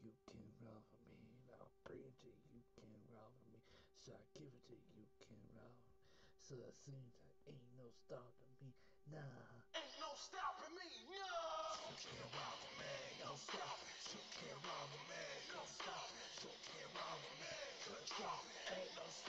you can't run for me. I'll bring it to you, you can't run for me. So I give it to you, you can't run. So it seems like ain't no stopping me, nah. Ain't no stopping me, no! You can't run for me, don't stop it. You can't run for me, don't stop it. You can't run for me, don't stop it. Ain't no